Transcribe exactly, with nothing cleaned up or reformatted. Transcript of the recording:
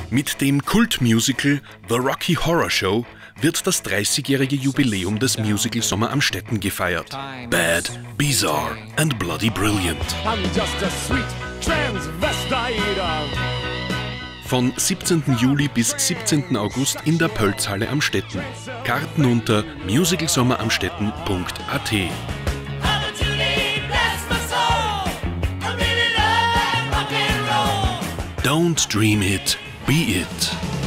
Mit dem Kultmusical The Rocky Horror Show wird das dreißigjährige Jubiläum des Musical Sommer Amstetten gefeiert. Bad, Bizarre and Bloody Brilliant. Von siebzehnten Juli bis siebzehnten August in der Pölzhalle Amstetten. Karten unter musicalsommeramstetten punkt a t. Don't dream it, be it.